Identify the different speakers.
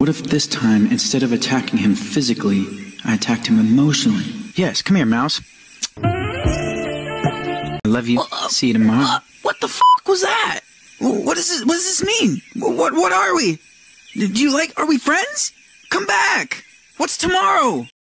Speaker 1: What if this time, instead of attacking him physically, I attacked him emotionally? Yes, come here, Mouse. I love you. See you tomorrow.
Speaker 2: What the f*** was that? What does this mean? What are we? Are we friends? Come back! What's tomorrow?